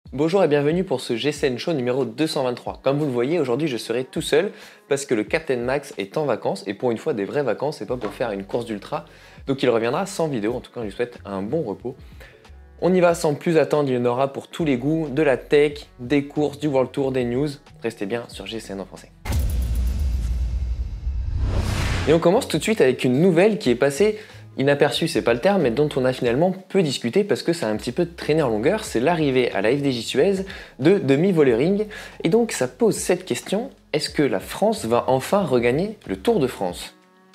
Bonjour et bienvenue pour ce GCN Show numéro 223. Comme vous le voyez, aujourd'hui je serai tout seul parce que le Captain Max est en vacances et pour une fois des vraies vacances et pas pour faire une course d'ultra. Donc il reviendra sans vidéo, en tout cas je lui souhaite un bon repos. On y va sans plus attendre, il y en aura pour tous les goûts, de la tech, des courses, du World Tour, des news. Restez bien sur GCN en français. Et on commence tout de suite avec une nouvelle qui est passée inaperçue, c'est pas le terme, mais dont on a finalement peu discuté parce que ça a un petit peu traîné en longueur, c'est l'arrivée à la FDJ Suez de Demi Vollering. Et donc ça pose cette question, est-ce que la France va enfin regagner le Tour de France?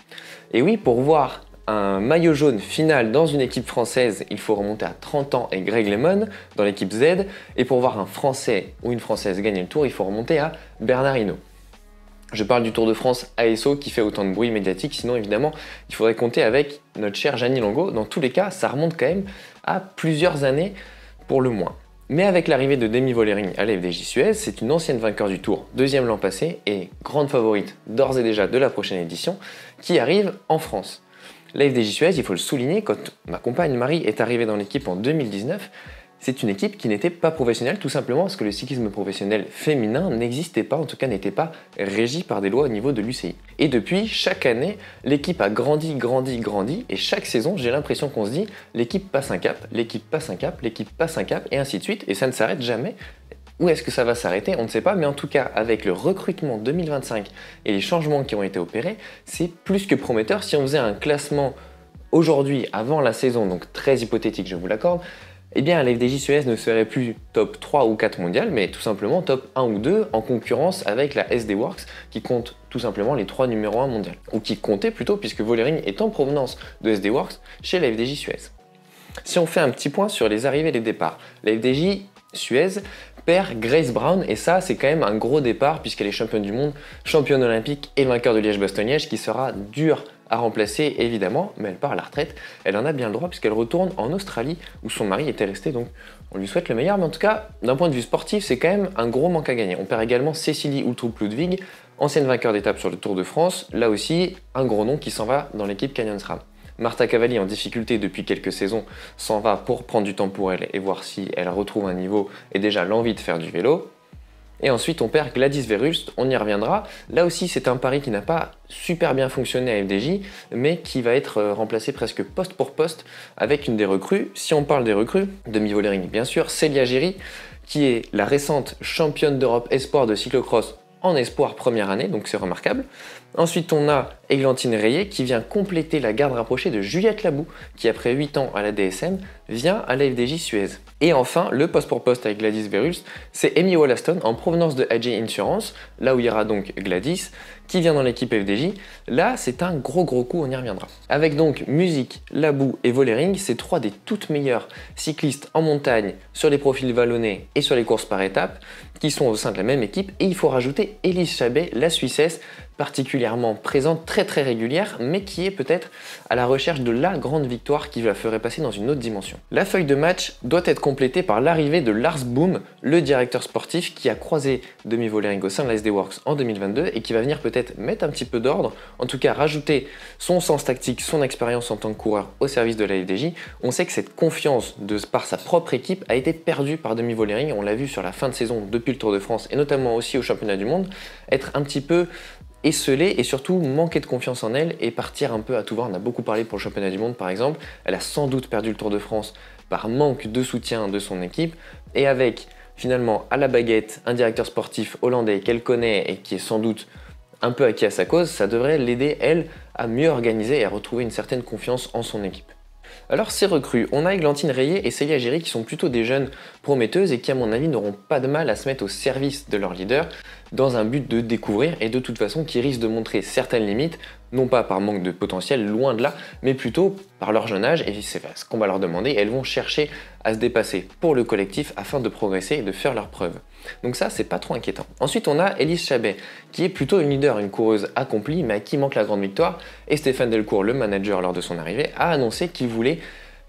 Et oui, pour voir un maillot jaune final dans une équipe française, il faut remonter à 30 ans et Greg LeMond dans l'équipe Z, et pour voir un Français ou une Française gagner le Tour, il faut remonter à Bernard Hinault. Je parle du Tour de France ASO qui fait autant de bruit médiatique, sinon évidemment il faudrait compter avec notre chère Jeannie Longo. Dans tous les cas, ça remonte quand même à plusieurs années pour le moins. Mais avec l'arrivée de Demi Vollering à la FDJ Suez, c'est une ancienne vainqueur du Tour, deuxième l'an passé et grande favorite d'ores et déjà de la prochaine édition, qui arrive en France. La FDJ Suez, il faut le souligner, quand ma compagne Marie est arrivée dans l'équipe en 2019, c'est une équipe qui n'était pas professionnelle, tout simplement parce que le cyclisme professionnel féminin n'existait pas, en tout cas n'était pas régi par des lois au niveau de l'UCI. Et depuis, chaque année, l'équipe a grandi, et chaque saison, j'ai l'impression qu'on se dit, l'équipe passe un cap, l'équipe passe un cap, l'équipe passe un cap, et ainsi de suite, et ça ne s'arrête jamais. Où est-ce que ça va s'arrêter? On ne sait pas, mais en tout cas, avec le recrutement 2025 et les changements qui ont été opérés, c'est plus que prometteur. Si on faisait un classement aujourd'hui, avant la saison, donc très hypothétique, je vous l'accorde, eh bien la FDJ Suez ne serait plus top 3 ou 4 mondial, mais tout simplement top 1 ou 2 en concurrence avec la SD Worx qui compte tout simplement les 3 numéros 1 mondial. Ou qui comptait plutôt puisque Vollering est en provenance de SD Worx chez la FDJ Suez. Si on fait un petit point sur les arrivées et les départs, la FDJ Suez perd Grace Brown et ça c'est quand même un gros départ puisqu'elle est championne du monde, championne olympique et vainqueur de Liège-Bastogne-Liège qui sera dur à remplacer évidemment, mais elle part à la retraite, elle en a bien le droit puisqu'elle retourne en Australie où son mari était resté, donc on lui souhaite le meilleur, mais en tout cas d'un point de vue sportif c'est quand même un gros manque à gagner. On perd également Cécilie Uttrup-Ludwig, ancienne vainqueur d'étape sur le Tour de France, là aussi un gros nom qui s'en va dans l'équipe Canyon SRAM. Marta Cavalli en difficulté depuis quelques saisons s'en va pour prendre du temps pour elle et voir si elle retrouve un niveau et déjà l'envie de faire du vélo. Et ensuite on perd Gladys Verhulst, on y reviendra. Là aussi c'est un pari qui n'a pas super bien fonctionné à FDJ, mais qui va être remplacé presque poste pour poste avec une des recrues. Si on parle des recrues, Demi Vollering bien sûr, Célia Géry, qui est la récente championne d'Europe espoir de cyclocross en espoir première année, donc c'est remarquable. Ensuite on a Églantine Rayet qui vient compléter la garde rapprochée de Juliette Labou, qui après 8 ans à la DSM vient à la FDJ Suez. Et enfin, le poste pour poste avec Gladys Verhulst, c'est Amy Wollaston en provenance de AJ Insurance, là où il y aura donc Gladys, qui vient dans l'équipe FDJ. Là, c'est un gros coup, on y reviendra. Avec donc Music, Labou et Vollering, c'est 3 des toutes meilleures cyclistes en montagne, sur les profils vallonnés et sur les courses par étapes, qui sont au sein de la même équipe. Et il faut rajouter Elise Chabet, la Suissesse, particulièrement présente, très régulière, mais qui est peut-être à la recherche de la grande victoire qui la ferait passer dans une autre dimension. La feuille de match doit être complétée par l'arrivée de Lars Boom, le directeur sportif qui a croisé Demi Vollering au sein de la SD Worx en 2022 et qui va venir peut-être mettre un petit peu d'ordre, en tout cas rajouter son sens tactique, son expérience en tant que coureur au service de la FDJ. On sait que cette confiance par sa propre équipe a été perdue par Demi Vollering, on l'a vu sur la fin de saison depuis le Tour de France et notamment aussi au championnat du monde, être un petit peu esselée et surtout manquer de confiance en elle et partir un peu à tout va. On a beaucoup parlé pour le championnat du monde par exemple, elle a sans doute perdu le Tour de France par manque de soutien de son équipe et avec finalement à la baguette un directeur sportif hollandais qu'elle connaît et qui est sans doute un peu acquis à sa cause, ça devrait l'aider elle à mieux organiser et à retrouver une certaine confiance en son équipe. Alors ces recrues, on a Églantine Rayet et Célia Géry qui sont plutôt des jeunes prometteuses et qui à mon avis n'auront pas de mal à se mettre au service de leur leader dans un but de découvrir et de toute façon qui risquent de montrer certaines limites, non pas par manque de potentiel, loin de là, mais plutôt par leur jeune âge et c'est ce qu'on va leur demander, elles vont chercher à se dépasser pour le collectif afin de progresser et de faire leurs preuves. Donc ça, c'est pas trop inquiétant. Ensuite, on a Elise Chabet, qui est plutôt une leader, une coureuse accomplie, mais à qui manque la grande victoire, et Stéphane Delcourt, le manager lors de son arrivée, a annoncé qu'il voulait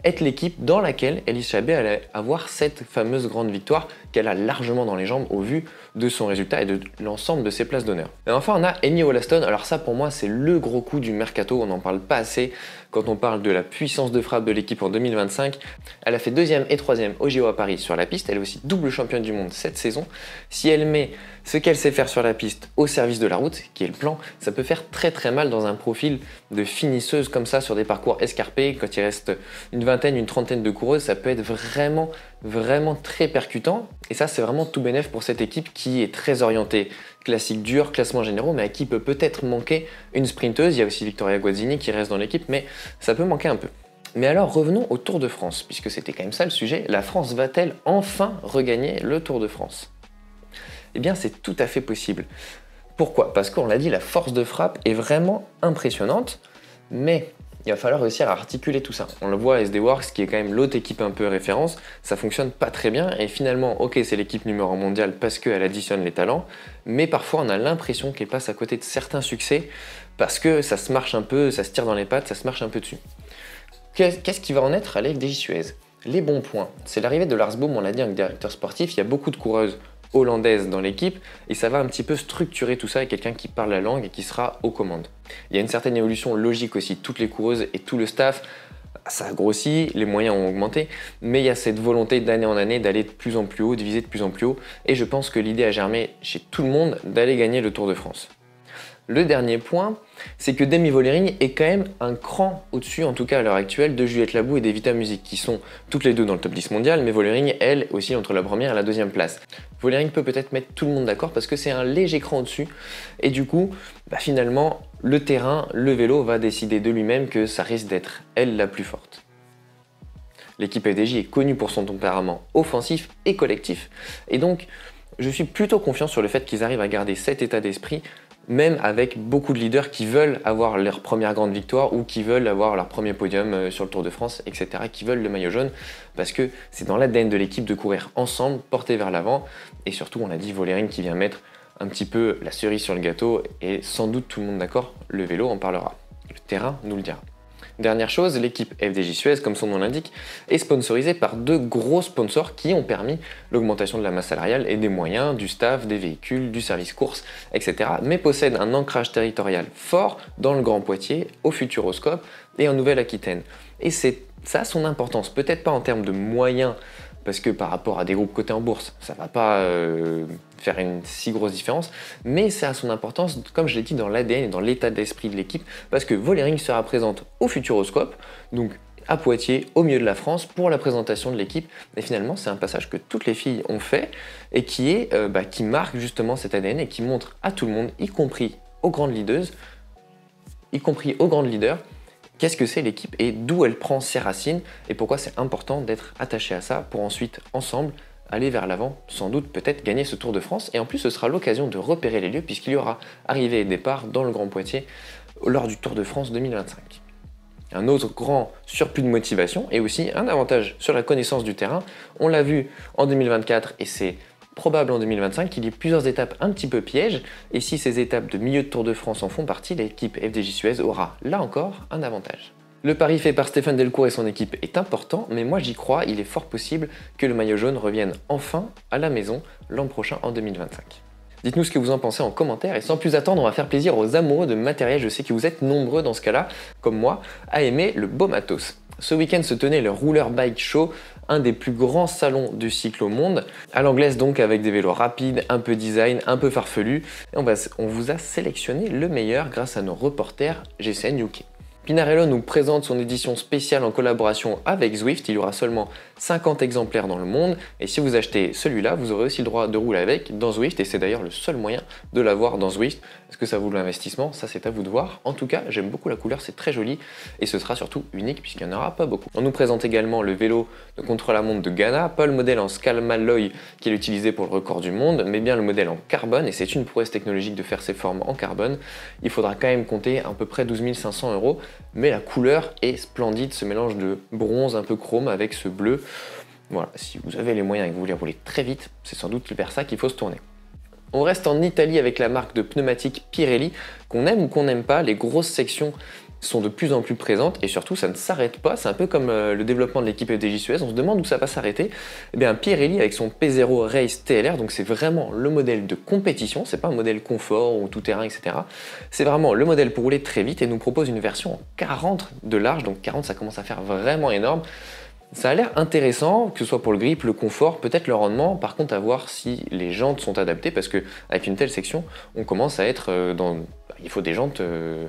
être l'équipe dans laquelle Elise Chabet allait avoir cette fameuse grande victoire qu'elle a largement dans les jambes au vu de son résultat et de l'ensemble de ses places d'honneur. Et enfin, on a Amy Wollaston. Alors ça, pour moi, c'est le gros coup du mercato. On n'en parle pas assez quand on parle de la puissance de frappe de l'équipe en 2025. Elle a fait 2e et 3e au JO à Paris sur la piste. Elle est aussi double championne du monde cette saison. Si elle met ce qu'elle sait faire sur la piste au service de la route, qui est le plan, ça peut faire très très mal dans un profil de finisseuse comme ça sur des parcours escarpés. Quand il reste une vingtaine, une trentaine de coureuses, ça peut être vraiment très percutant. Et ça, c'est vraiment tout bénef pour cette équipe qui est très orientée classique dur, classement généraux, mais à qui peut-être manquer une sprinteuse. Il y a aussi Victoria Guazzini qui reste dans l'équipe, mais ça peut manquer un peu. Mais alors revenons au Tour de France, puisque c'était quand même ça le sujet. La France va-t-elle enfin regagner le Tour de France? Eh bien, c'est tout à fait possible. Pourquoi? Parce qu'on l'a dit, la force de frappe est vraiment impressionnante, mais il va falloir réussir à articuler tout ça. On le voit à SD Worx, qui est quand même l'autre équipe un peu référence, ça fonctionne pas très bien, et finalement, ok, c'est l'équipe numéro 1 mondiale parce qu'elle additionne les talents, mais parfois on a l'impression qu'elle passe à côté de certains succès, parce que ça se marche un peu, ça se tire dans les pattes, ça se marche un peu dessus. Qu'est-ce qui va en être à l'FDJ Suez? Les bons points, c'est l'arrivée de Lars Boom, on l'a dit, en directeur sportif, il y a beaucoup de coureuses hollandaise dans l'équipe et ça va un petit peu structurer tout ça avec quelqu'un qui parle la langue et qui sera aux commandes. Il y a une certaine évolution logique aussi, toutes les coureuses et tout le staff, ça a grossi, les moyens ont augmenté, mais il y a cette volonté d'année en année d'aller de plus en plus haut, de viser de plus en plus haut, et je pense que l'idée a germé chez tout le monde d'aller gagner le Tour de France. Le dernier point, c'est que Demi Vollering est quand même un cran au-dessus, en tout cas à l'heure actuelle, de Juliette Labou et d'Evita Music, qui sont toutes les deux dans le top 10 mondial, mais Vollering, elle, aussi entre la première et la deuxième place. Vollering peut peut-être mettre tout le monde d'accord parce que c'est un léger cran au-dessus, et du coup, finalement, le terrain, le vélo va décider de lui-même que ça risque d'être elle la plus forte. L'équipe FDJ est connue pour son tempérament offensif et collectif, et donc je suis plutôt confiant sur le fait qu'ils arrivent à garder cet état d'esprit, même avec beaucoup de leaders qui veulent avoir leur première grande victoire ou qui veulent avoir leur premier podium sur le Tour de France, etc., qui veulent le maillot jaune, parce que c'est dans l'ADN de l'équipe de courir ensemble, porter vers l'avant, et surtout, on l'a dit, Vollering qui vient mettre un petit peu la cerise sur le gâteau, et sans doute tout le monde d'accord, le vélo en parlera. Le terrain nous le dira. Dernière chose, l'équipe FDJ Suez, comme son nom l'indique, est sponsorisée par deux gros sponsors qui ont permis l'augmentation de la masse salariale et des moyens, du staff, des véhicules, du service course, etc. mais possèdent un ancrage territorial fort dans le Grand Poitiers, au Futuroscope et en Nouvelle-Aquitaine. Et ça a son importance, peut-être pas en termes de moyens, parce que par rapport à des groupes cotés en bourse, ça ne va pas faire une si grosse différence, mais ça a son importance, comme je l'ai dit, dans l'ADN et dans l'état d'esprit de l'équipe, parce que Vollering sera présente au Futuroscope, donc à Poitiers, au milieu de la France, pour la présentation de l'équipe, et finalement c'est un passage que toutes les filles ont fait, et qui marque justement cet ADN, et qui montre à tout le monde, y compris aux grandes leaders, qu'est-ce que c'est l'équipe et d'où elle prend ses racines et pourquoi c'est important d'être attaché à ça pour ensuite, ensemble, aller vers l'avant, sans doute peut-être gagner ce Tour de France. Et en plus, ce sera l'occasion de repérer les lieux puisqu'il y aura arrivée et départ dans le Grand Poitiers lors du Tour de France 2025. Un autre grand surplus de motivation et aussi un avantage sur la connaissance du terrain. On l'a vu en 2024 et c'est probable en 2025 qu'il y ait plusieurs étapes un petit peu pièges, et si ces étapes de milieu de Tour de France en font partie, l'équipe FDJ Suez aura, là encore, un avantage. Le pari fait par Stéphane Delcourt et son équipe est important, mais moi j'y crois, il est fort possible que le maillot jaune revienne enfin à la maison l'an prochain en 2025. Dites-nous ce que vous en pensez en commentaire, et sans plus attendre, on va faire plaisir aux amoureux de matériel. Je sais que vous êtes nombreux dans ce cas-là, comme moi, à aimer le beau matos. Ce week-end se tenait le Roller Bike Show, un des plus grands salons du cycle au monde, à l'anglaise donc, avec des vélos rapides, un peu design, un peu farfelus. Et on vous a sélectionné le meilleur grâce à nos reporters GCN UK. Pinarello nous présente son édition spéciale en collaboration avec Zwift. Il y aura seulement 50 exemplaires dans le monde, et si vous achetez celui-là, vous aurez aussi le droit de rouler avec dans Zwift, et c'est d'ailleurs le seul moyen de l'avoir dans Zwift. Est-ce que ça vaut l'investissement? Ça, c'est à vous de voir. En tout cas, j'aime beaucoup la couleur, c'est très joli, et ce sera surtout unique puisqu'il n'y en aura pas beaucoup. On nous présente également le vélo de contre-la-montre de Ghana, pas le modèle en Scalmalloy qui est utilisé pour le record du monde, mais bien le modèle en carbone, et c'est une prouesse technologique de faire ces formes en carbone. Il faudra quand même compter à peu près 12 500 €, mais la couleur est splendide, ce mélange de bronze un peu chrome avec ce bleu. Voilà, si vous avez les moyens et que vous voulez rouler très vite, c'est sans doute vers ça qu'il faut se tourner. On reste en Italie avec la marque de pneumatiques Pirelli. Qu'on aime ou qu'on n'aime pas, les grosses sections sont de plus en plus présentes et surtout ça ne s'arrête pas. C'est un peu comme le développement de l'équipe FDJ Suez, on se demande où ça va s'arrêter. Eh bien Pirelli avec son P0 Race TLR, donc c'est vraiment le modèle de compétition, c'est pas un modèle confort ou tout terrain, etc. C'est vraiment le modèle pour rouler très vite et nous propose une version en 40 de large, donc 40 ça commence à faire vraiment énorme. Ça a l'air intéressant, que ce soit pour le grip, le confort, peut-être le rendement. Par contre, à voir si les jantes sont adaptées, parce qu'avec une telle section, on commence à être dans... Il faut des jantes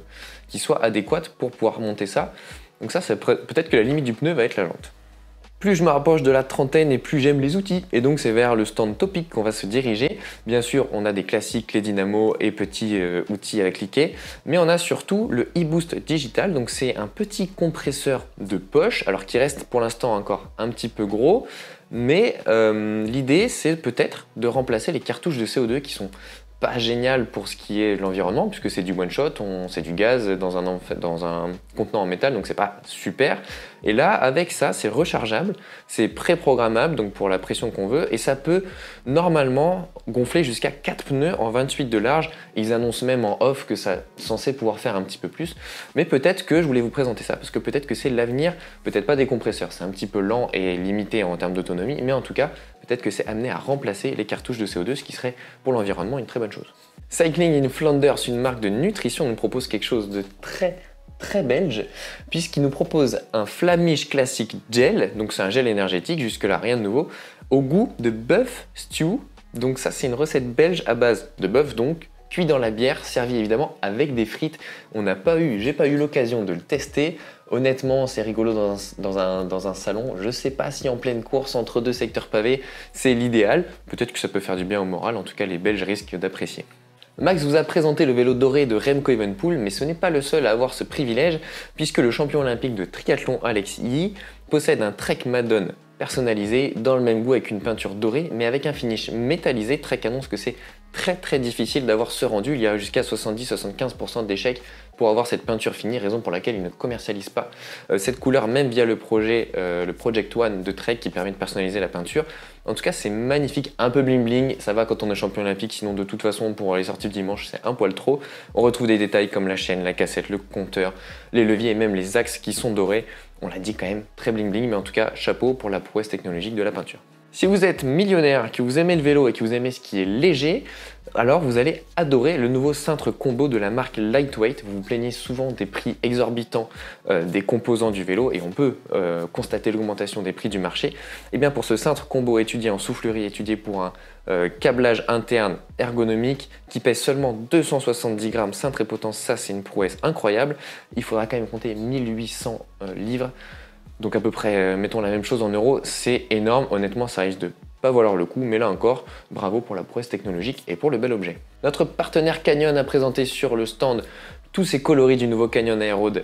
qui soient adéquates pour pouvoir monter ça. Donc ça peut-être que la limite du pneu va être la jante. Plus je me rapproche de la trentaine et plus j'aime les outils, et donc c'est vers le stand Topic qu'on va se diriger. Bien sûr, on a des classiques, les dynamos et petits outils à cliquer, mais on a surtout le e-boost digital, donc c'est un petit compresseur de poche, alors qui reste pour l'instant encore un petit peu gros, mais l'idée c'est peut-être de remplacer les cartouches de CO2 qui sont pas génial pour ce qui est l'environnement, puisque c'est du one shot, c'est du gaz dans un contenant en métal, donc c'est pas super. Et là, avec ça, c'est rechargeable, c'est préprogrammable, donc pour la pression qu'on veut, et ça peut normalement gonfler jusqu'à 4 pneus en 28 de large. Ils annoncent même en off que ça est censé pouvoir faire un petit peu plus, mais peut-être que je voulais vous présenter ça, parce que peut-être que c'est l'avenir, peut-être pas des compresseurs, c'est un petit peu lent et limité en termes d'autonomie, mais en tout cas, peut-être que c'est amené à remplacer les cartouches de CO2, ce qui serait pour l'environnement une très bonne chose. Cycling in Flanders, une marque de nutrition, nous propose quelque chose de très belge, puisqu'il nous propose un Flamish classique gel, donc c'est un gel énergétique, jusque-là rien de nouveau, au goût de bœuf stew. Donc ça c'est une recette belge à base de bœuf, donc cuit dans la bière, servi évidemment avec des frites. J'ai pas eu l'occasion de le tester. Honnêtement, c'est rigolo dans un salon. Je sais pas si en pleine course entre deux secteurs pavés, c'est l'idéal. Peut-être que ça peut faire du bien au moral. En tout cas, les Belges risquent d'apprécier. Max vous a présenté le vélo doré de Remco Evenepoel, mais ce n'est pas le seul à avoir ce privilège, puisque le champion olympique de triathlon Alex Yee possède un Trek Madone personnalisé dans le même goût avec une peinture dorée, mais avec un finish métallisé. Trek annonce que c'est très difficile d'avoir ce rendu. Il y a jusqu'à 70-75% d'échecs pour avoir cette peinture finie, raison pour laquelle ils ne commercialisent pas cette couleur, même via le projet, le Project One de Trek qui permet de personnaliser la peinture. En tout cas, c'est magnifique, un peu bling bling, ça va quand on est champion olympique, sinon de toute façon pour les sorties du dimanche, c'est un poil trop. On retrouve des détails comme la chaîne, la cassette, le compteur, les leviers et même les axes qui sont dorés. On l'a dit quand même, très bling bling, mais en tout cas, chapeau pour la prouesse technologique de la peinture. Si vous êtes millionnaire, que vous aimez le vélo et que vous aimez ce qui est léger, alors vous allez adorer le nouveau cintre combo de la marque Lightweight. Vous vous plaignez souvent des prix exorbitants des composants du vélo et on peut constater l'augmentation des prix du marché. Et bien pour ce cintre combo étudié en soufflerie, étudié pour un câblage interne ergonomique qui pèse seulement 270 grammes, cintre et potence, ça c'est une prouesse incroyable. Il faudra quand même compter 1800 livres. Donc à peu près, mettons la même chose en euros, c'est énorme. Honnêtement, ça risque de pas valoir le coup, mais là encore, bravo pour la prouesse technologique et pour le bel objet. Notre partenaire Canyon a présenté sur le stand tous ces coloris du nouveau Canyon Aeroad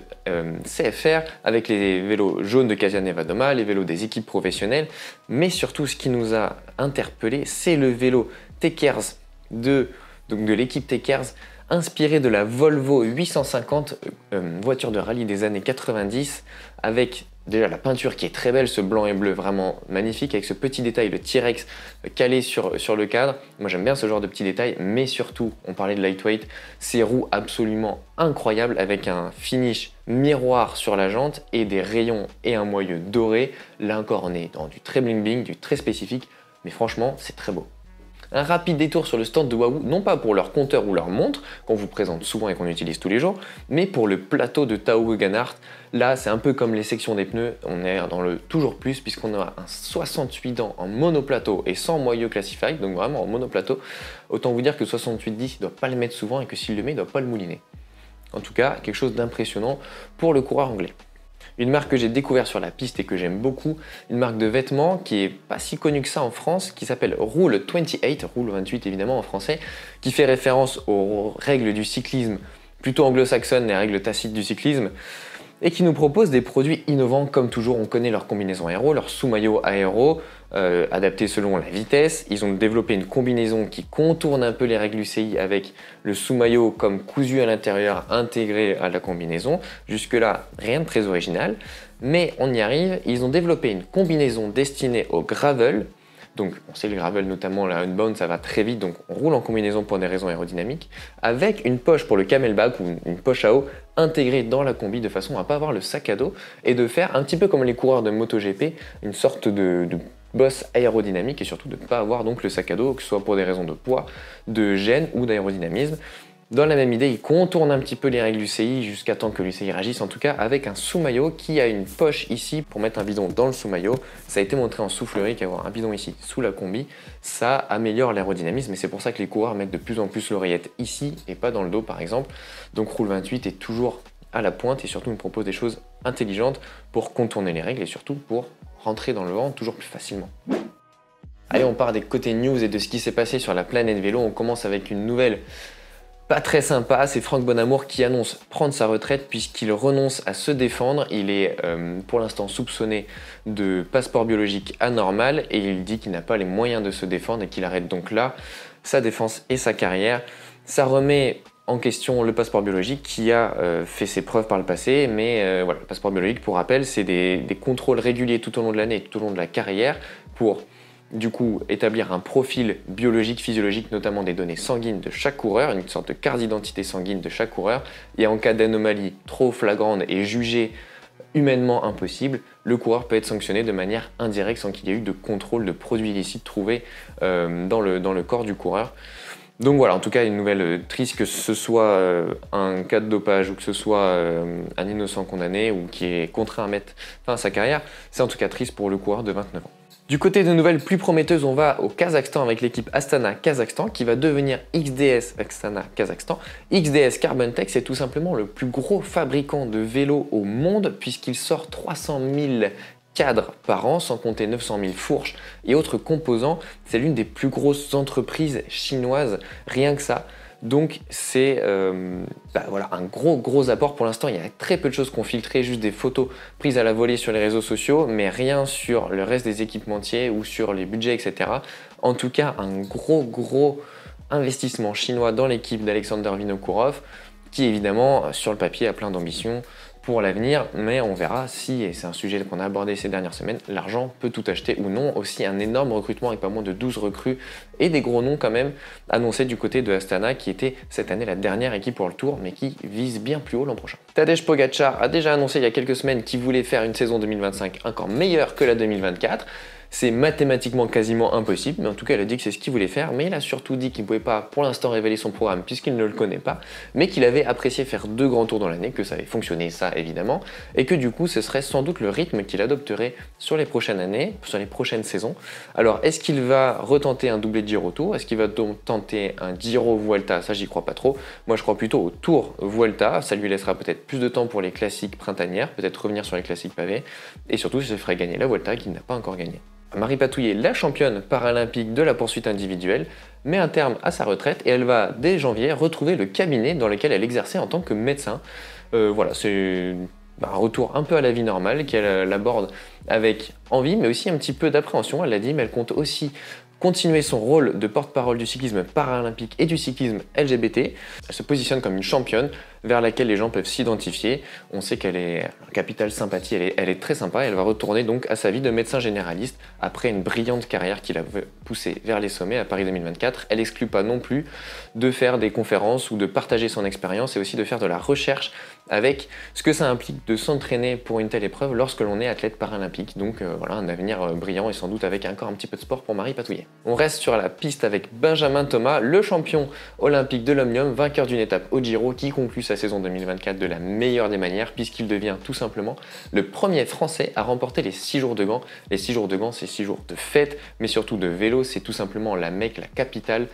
CFR avec les vélos jaunes de Casa Nevadoma, les vélos des équipes professionnelles, mais surtout ce qui nous a interpellé, c'est le vélo Tekers de l'équipe Tekers, inspiré de la Volvo 850, voiture de rallye des années 90, avec déjà la peinture qui est très belle, ce blanc et bleu vraiment magnifique, avec ce petit détail, le T-Rex calé sur le cadre. Moi j'aime bien ce genre de petits détails, mais surtout, on parlait de lightweight, ces roues absolument incroyables, avec un finish miroir sur la jante et des rayons et un moyeu doré. Là encore, on est dans du très bling bling, du très spécifique, mais franchement, c'est très beau. Un rapide détour sur le stand de Wahoo, non pas pour leur compteur ou leur montre, qu'on vous présente souvent et qu'on utilise tous les jours, mais pour le plateau de Tao Geoghegan. Là, c'est un peu comme les sections des pneus, on est dans le toujours plus, puisqu'on a un 68 dents en monoplateau et sans moyeu classified, donc vraiment en monoplateau. Autant vous dire que 6810, il ne doit pas le mettre souvent et que s'il le met, il ne doit pas le mouliner. En tout cas, quelque chose d'impressionnant pour le coureur anglais. Une marque que j'ai découvert sur la piste et que j'aime beaucoup, une marque de vêtements qui est pas si connue que ça en France, qui s'appelle Rule 28, Rule 28 évidemment en français, qui fait référence aux règles du cyclisme, plutôt anglo-saxonnes, les règles tacites du cyclisme, et qui nous propose des produits innovants comme toujours. On connaît leur combinaison aéro, leur sous-maillot aéro, adapté selon la vitesse. Ils ont développé une combinaison qui contourne un peu les règles UCI avec le sous-maillot comme cousu à l'intérieur intégré à la combinaison. Jusque là, rien de très original, mais on y arrive. Ils ont développé une combinaison destinée au gravel, Donc on sait le gravel notamment, la Unbound, ça va très vite, donc on roule en combinaison pour des raisons aérodynamiques, avec une poche pour le camelback ou une poche à eau intégrée dans la combi de façon à ne pas avoir le sac à dos et de faire un petit peu comme les coureurs de MotoGP, une sorte de bosse aérodynamique et surtout de ne pas avoir donc le sac à dos, que ce soit pour des raisons de poids, de gêne ou d'aérodynamisme. Dans la même idée, il contourne un petit peu les règles UCI jusqu'à temps que l'UCI réagisse, en tout cas avec un sous-maillot qui a une poche ici pour mettre un bidon dans le sous-maillot. Ça a été montré en soufflerie qu'avoir un bidon ici sous la combi, ça améliore l'aérodynamisme et c'est pour ça que les coureurs mettent de plus en plus l'oreillette ici et pas dans le dos par exemple. Donc Roule 28 est toujours à la pointe et surtout nous propose des choses intelligentes pour contourner les règles et surtout pour rentrer dans le vent toujours plus facilement. Allez, on part des côtés news et de ce qui s'est passé sur la planète vélo. On commence avec une nouvelle pas très sympa, c'est Franck Bonamour qui annonce prendre sa retraite puisqu'il renonce à se défendre. Il est pour l'instant soupçonné de passeport biologique anormal et il dit qu'il n'a pas les moyens de se défendre et qu'il arrête donc là sa défense et sa carrière. Ça remet en question le passeport biologique qui a fait ses preuves par le passé, mais voilà, le passeport biologique, pour rappel, c'est des contrôles réguliers tout au long de l'année et tout au long de la carrière pour du coup établir un profil biologique, physiologique, notamment des données sanguines de chaque coureur, une sorte de carte d'identité sanguine de chaque coureur, et en cas d'anomalie trop flagrante et jugée humainement impossible, le coureur peut être sanctionné de manière indirecte sans qu'il y ait eu de contrôle de produits illicites trouvés dans le corps du coureur. Donc voilà, en tout cas une nouvelle triste, que ce soit un cas de dopage ou que ce soit un innocent condamné ou qui est contraint à mettre fin à sa carrière, c'est en tout cas triste pour le coureur de 29 ans. Du côté de nouvelles plus prometteuses, on va au Kazakhstan avec l'équipe Astana Kazakhstan qui va devenir XDS Astana Kazakhstan. XDS Carbon Tech, c'est tout simplement le plus gros fabricant de vélos au monde puisqu'il sort 300 000 cadres par an, sans compter 900 000 fourches et autres composants. C'est l'une des plus grosses entreprises chinoises, rien que ça. Donc c'est voilà, un gros apport. Pour l'instant, il y a très peu de choses qu'on filtré, juste des photos prises à la volée sur les réseaux sociaux, mais rien sur le reste des équipementiers ou sur les budgets, etc. En tout cas, un gros investissement chinois dans l'équipe d'Alexander Vinokourov, qui évidemment, sur le papier, a plein d'ambitions pour l'avenir, mais on verra si, et c'est un sujet qu'on a abordé ces dernières semaines, l'argent peut tout acheter ou non. Aussi un énorme recrutement avec pas moins de 12 recrues et des gros noms quand même annoncés du côté de Astana qui était cette année la dernière équipe pour le Tour mais qui vise bien plus haut l'an prochain. Tadej Pogacar a déjà annoncé il y a quelques semaines qu'il voulait faire une saison 2025 encore meilleure que la 2024. C'est mathématiquement quasiment impossible, mais en tout cas il a dit que c'est ce qu'il voulait faire, mais il a surtout dit qu'il ne pouvait pas pour l'instant révéler son programme puisqu'il ne le connaît pas, mais qu'il avait apprécié faire 2 grands tours dans l'année, que ça avait fonctionné ça évidemment, et que du coup ce serait sans doute le rythme qu'il adopterait sur les prochaines années, sur les prochaines saisons. Alors est-ce qu'il va retenter un doublé de Giro Tour? Est-ce qu'il va donc tenter un Giro Vuelta? Ça j'y crois pas trop, moi je crois plutôt au Tour Vuelta, ça lui laissera peut-être plus de temps pour les classiques printanières, peut-être revenir sur les classiques pavés, et surtout ça ferait gagner la Vuelta qu'il n'a pas encore gagné. Marie Patouillet, la championne paralympique de la poursuite individuelle, met un terme à sa retraite et elle va dès janvier retrouver le cabinet dans lequel elle exerçait en tant que médecin. Voilà, c'est un retour un peu à la vie normale qu'elle aborde avec envie mais aussi un petit peu d'appréhension, elle l'a dit, mais elle compte aussi continuer son rôle de porte-parole du cyclisme paralympique et du cyclisme LGBT. Elle se positionne comme une championne vers laquelle les gens peuvent s'identifier. On sait qu'elle est un capital sympathie, elle est très sympa. Elle va retourner donc à sa vie de médecin généraliste après une brillante carrière qui l'a poussée vers les sommets à Paris 2024. Elle n'exclut pas non plus de faire des conférences ou de partager son expérience et aussi de faire de la recherche avec ce que ça implique de s'entraîner pour une telle épreuve lorsque l'on est athlète paralympique. Donc voilà, un avenir brillant et sans doute avec encore un petit peu de sport pour Marie Patouillet. On reste sur la piste avec Benjamin Thomas, le champion olympique de l'Omnium, vainqueur d'une étape au Giro qui conclut sa saison 2024 de la meilleure des manières puisqu'il devient tout simplement le premier Français à remporter les 6 jours de Gand. Les 6 jours de Gand, c'est 6 jours de fête, mais surtout de vélo, c'est tout simplement la Mecque, la capitale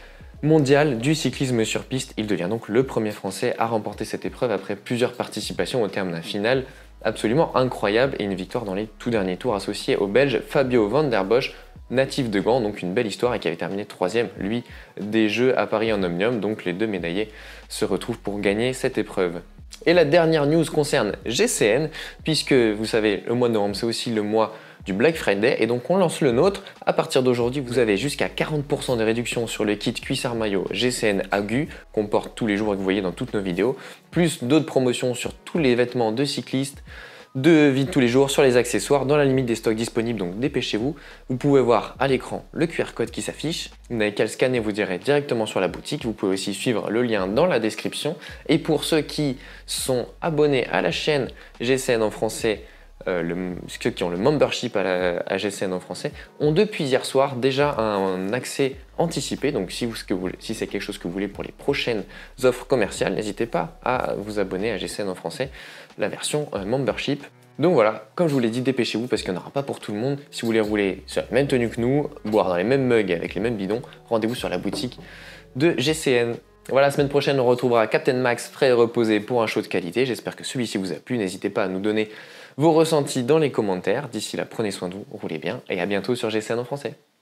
mondial du cyclisme sur piste. Il devient donc le premier Français à remporter cette épreuve après plusieurs participations au terme d'un final absolument incroyable et une victoire dans les tout derniers tours associée au Belge Fabio Van der Bosch, natif de Gand, donc une belle histoire et qui avait terminé 3e, lui, des Jeux à Paris en Omnium. Donc les deux médaillés se retrouvent pour gagner cette épreuve. Et la dernière news concerne GCN, puisque vous savez, le mois de novembre, c'est aussi le mois du Black Friday, et donc on lance le nôtre. À partir d'aujourd'hui, vous avez jusqu'à 40% de réduction sur le kit cuissard maillot GCN Agu, qu'on porte tous les jours et que vous voyez dans toutes nos vidéos, plus d'autres promotions sur tous les vêtements de cyclistes, de vie de tous les jours sur les accessoires dans la limite des stocks disponibles, donc dépêchez-vous. Vous pouvez voir à l'écran le QR code qui s'affiche, vous n'avez qu'à le scanner, vous direz directement sur la boutique. Vous pouvez aussi suivre le lien dans la description. Et pour ceux qui sont abonnés à la chaîne GCN en français, ceux qui ont le membership à GCN en français, ont depuis hier soir déjà un accès anticipé. Donc si c'est quelque chose que vous voulez pour les prochaines offres commerciales, n'hésitez pas à vous abonner à GCN en français, la version membership. Donc voilà, comme je vous l'ai dit, dépêchez-vous parce qu'il n'y en aura pas pour tout le monde. Si vous voulez rouler sur la même tenue que nous, boire dans les mêmes mugs avec les mêmes bidons, rendez-vous sur la boutique de GCN. Voilà, la semaine prochaine, on retrouvera Captain Max frais et reposé pour un show de qualité. J'espère que celui-ci vous a plu. N'hésitez pas à nous donner vos ressentis dans les commentaires. D'ici là, prenez soin de vous, roulez bien et à bientôt sur GCN en français.